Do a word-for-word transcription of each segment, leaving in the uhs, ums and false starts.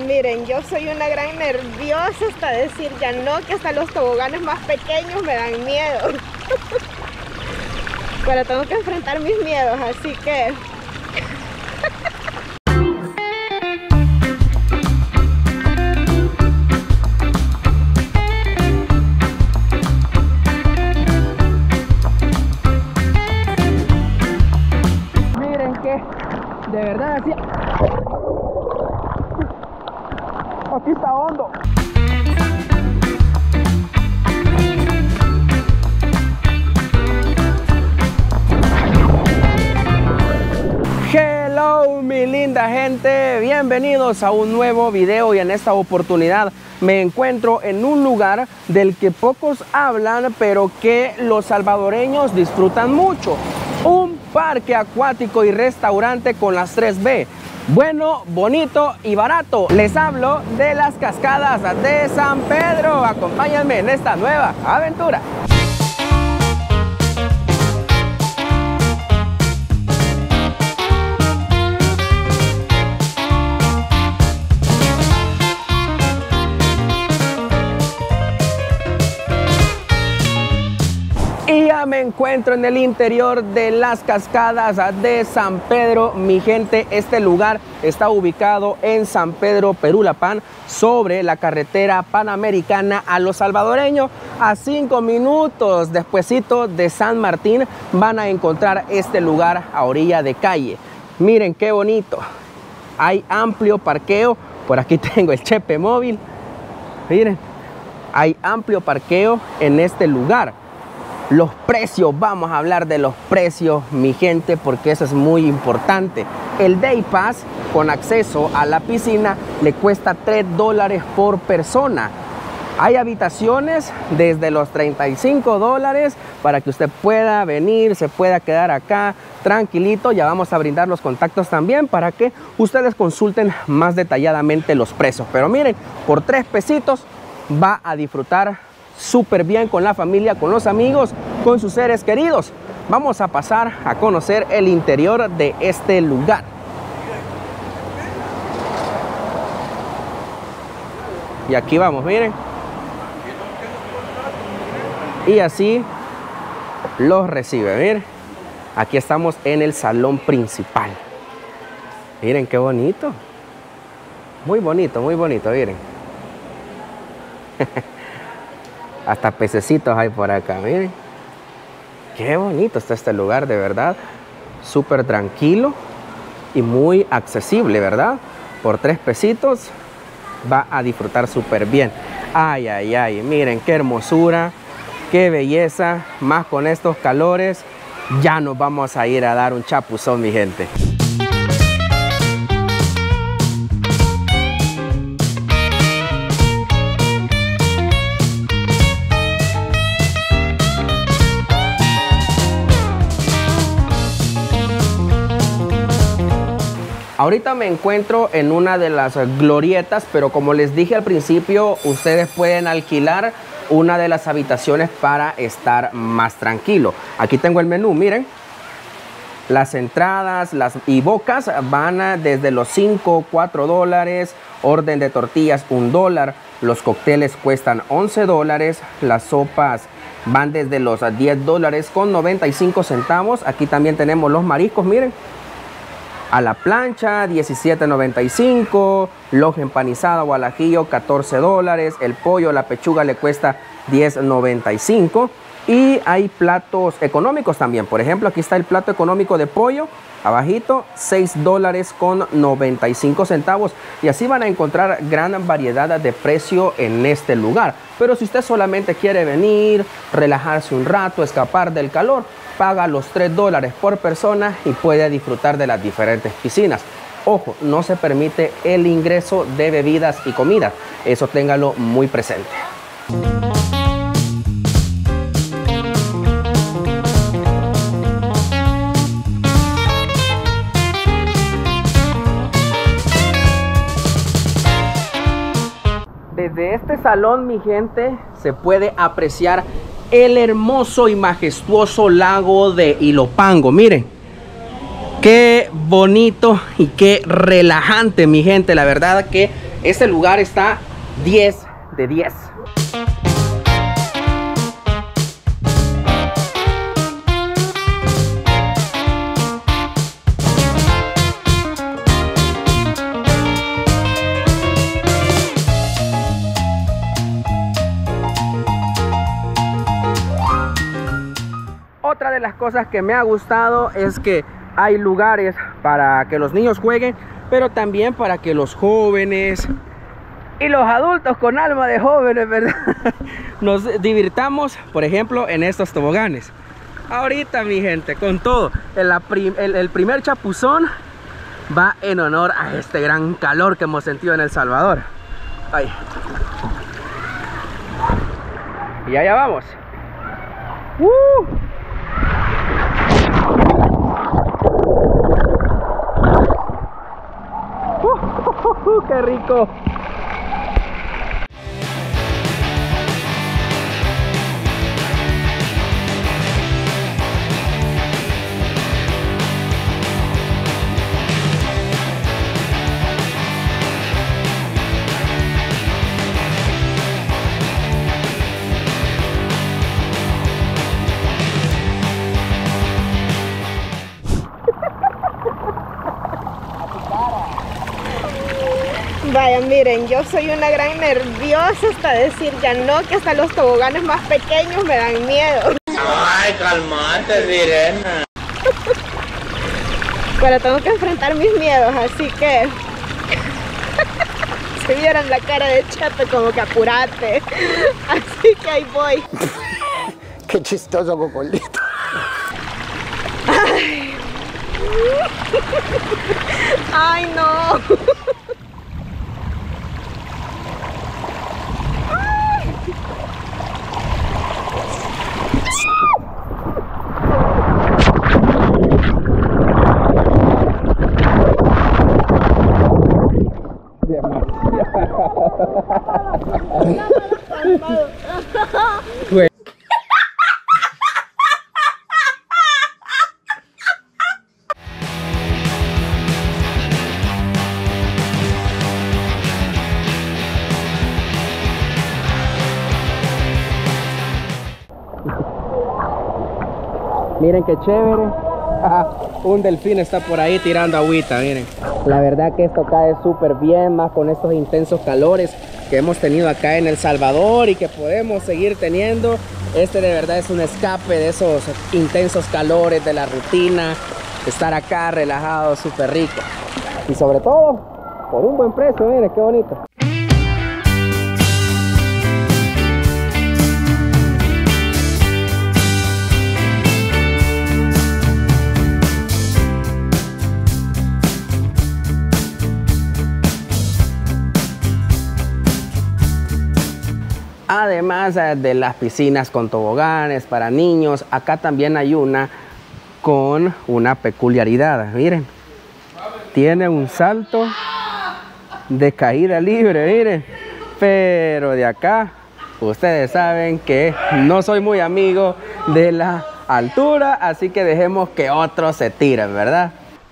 Miren, yo soy una gran nerviosa hasta decir ya no, que hasta los toboganes más pequeños me dan miedo. Pero tengo que enfrentar mis miedos, así que... Miren que de verdad así... Aquí está hondo. Hello mi linda gente, bienvenidos a un nuevo video y en esta oportunidad me encuentro en un lugar del que pocos hablan pero que los salvadoreños disfrutan mucho. Un parque acuático y restaurante con las tres B. Bueno, bonito y barato. Les hablo de las cascadas de San Pedro. Acompáñenme en esta nueva aventura. Y ya me encuentro en el interior de las cascadas de San Pedro. Mi gente, este lugar está ubicado en San Pedro, Perulapán, sobre la carretera panamericana a los salvadoreños. A cinco minutos despuesito de San Martín van a encontrar este lugar a orilla de calle. Miren qué bonito. Hay amplio parqueo. Por aquí tengo el Chepe móvil. Miren, hay amplio parqueo en este lugar. Los precios, vamos a hablar de los precios, mi gente, porque eso es muy importante. El Day Pass con acceso a la piscina le cuesta tres dólares por persona. Hay habitaciones desde los treinta y cinco dólares para que usted pueda venir, se pueda quedar acá tranquilito. Ya vamos a brindar los contactos también para que ustedes consulten más detalladamente los precios. Pero miren, por tres pesitos va a disfrutar súper bien con la familia, con los amigos, con sus seres queridos. Vamos a pasar a conocer el interior de este lugar. Y aquí vamos, miren. Y así los recibe, miren. Aquí estamos en el salón principal. Miren qué bonito. Muy bonito, muy bonito, miren. Hasta pececitos hay por acá, miren. Qué bonito está este lugar, de verdad. Súper tranquilo y muy accesible, ¿verdad? Por tres pesitos va a disfrutar súper bien. Ay, ay, ay, miren qué hermosura, qué belleza. Más con estos calores, ya nos vamos a ir a dar un chapuzón, mi gente. Ahorita me encuentro en una de las glorietas, pero como les dije al principio, ustedes pueden alquilar una de las habitaciones para estar más tranquilo. Aquí tengo el menú, miren. Las entradas las y bocas van a desde los cinco, cuatro dólares. Orden de tortillas, un dólar. Los cócteles cuestan once dólares. Las sopas van desde los diez dólares con noventa y cinco centavos. Aquí también tenemos los mariscos, miren. A la plancha, diecisiete noventa y cinco, loja empanizada o al ajillo, catorce dólares, el pollo, la pechuga le cuesta diez noventa y cinco y hay platos económicos también. Por ejemplo, aquí está el plato económico de pollo, abajito, seis dólares con noventa y cinco centavos y así van a encontrar gran variedad de precio en este lugar. Pero si usted solamente quiere venir, relajarse un rato, escapar del calor, paga los tres dólares por persona y puede disfrutar de las diferentes piscinas. Ojo, no se permite el ingreso de bebidas y comida. Eso téngalo muy presente. Desde este salón, mi gente, se puede apreciar el hermoso y majestuoso lago de Ilopango. Miren, qué bonito y qué relajante, mi gente. La verdad que Este lugar está diez de diez. Otra de las cosas que me ha gustado es que hay lugares para que los niños jueguen, pero también para que los jóvenes y los adultos con alma de jóvenes, ¿verdad?, nos divirtamos, por ejemplo, en estos toboganes. Ahorita, mi gente, con todo, el, el, el primer chapuzón va en honor a este gran calor que hemos sentido en El Salvador. Ay. Y allá vamos. ¡Uh! Uh, ¡qué rico! Vaya, miren, yo soy una gran nerviosa hasta decir ya no, que hasta los toboganes más pequeños me dan miedo. Ay, calmate, Sirena. Pero tengo que enfrentar mis miedos, así que... si vieran la cara de Chepe, como que apurate. Así que ahí voy. Qué chistoso, Cocolito. Ay, Ay no. Miren qué chévere. Un delfín está por ahí tirando agüita, miren. La verdad que esto cae súper bien, más con estos intensos calores que hemos tenido acá en El Salvador y que podemos seguir teniendo. Este de verdad es un escape de esos intensos calores, de la rutina, estar acá relajado, súper rico. Y sobre todo, por un buen precio, miren qué bonito. Además de las piscinas con toboganes para niños, acá también hay una con una peculiaridad. Miren, tiene un salto de caída libre, miren. Pero de acá, ustedes saben que no soy muy amigo de la altura, así que dejemos que otros se tiren, ¿verdad?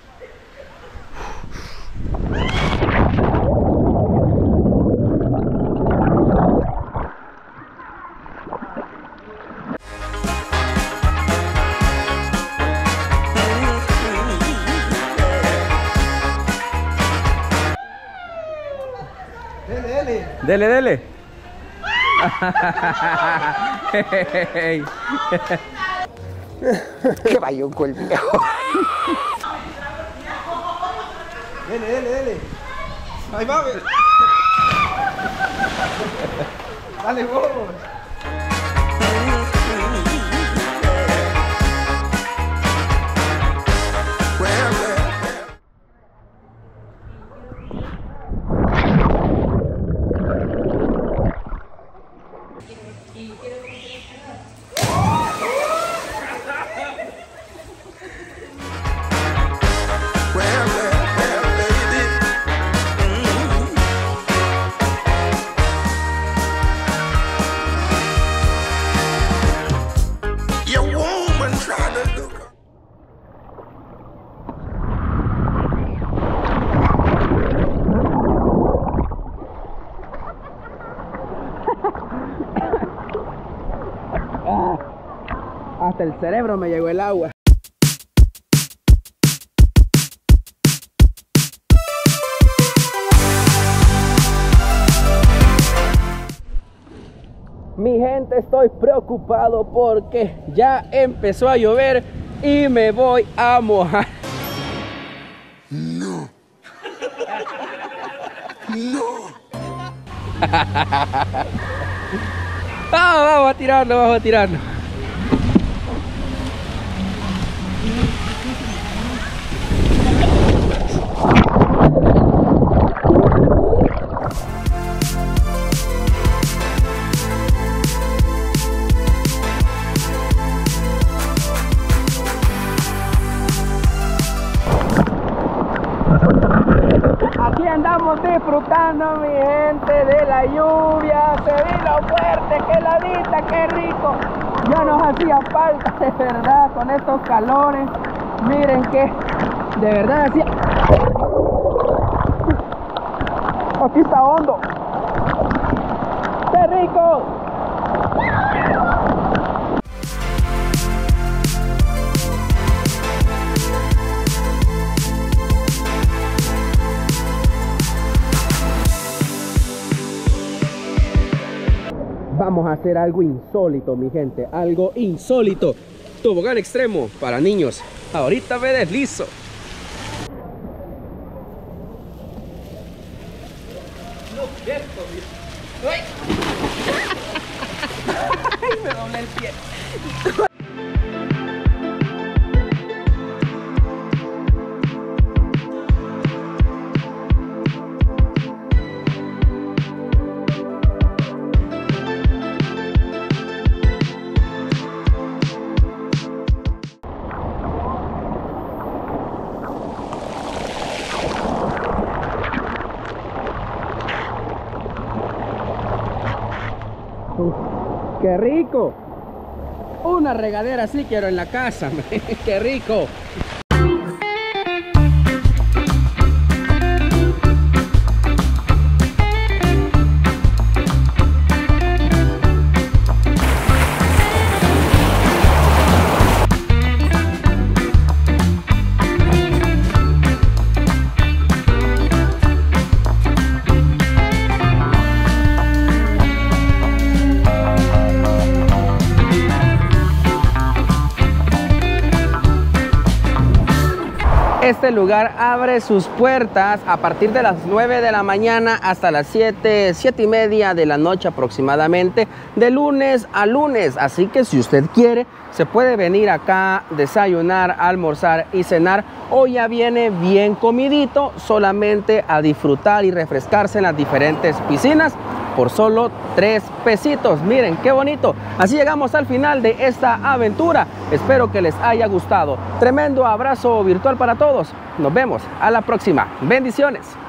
Dele, dele. Qué bayunco el viejo. Dele, dele, dele. Ahí va. Dale, vos. Hasta el cerebro me llegó el agua. Mi gente, estoy preocupado porque ya empezó a llover y me voy a mojar. No. No. Ah, vamos a tirarlo, vamos a tirarlo. Aquí andamos disfrutando, mi gente, de la lluvia. Se vino fuerte, qué heladita, qué rico. Ya nos hacía falta, de verdad, con estos calores. Miren que de verdad hacía... Aquí está hondo. ¡Qué rico! Vamos a hacer algo insólito, mi gente, algo insólito. Tobogán extremo para niños. Ahorita me deslizo. No, cierto, ¡ay! ¡Ay, me doblé el pie! ¡Qué rico! Una regadera así quiero en la casa. ¡Qué rico! Este lugar abre sus puertas a partir de las nueve de la mañana hasta las siete, siete y media de la noche aproximadamente, de lunes a lunes. Así que si usted quiere, se puede venir acá, desayunar, almorzar y cenar, o ya viene bien comidito, solamente a disfrutar y refrescarse en las diferentes piscinas por solo tres pesitos. Miren qué bonito. Así llegamos al final de esta aventura. Espero que les haya gustado. Tremendo abrazo virtual para todos. Nos vemos a la próxima. Bendiciones.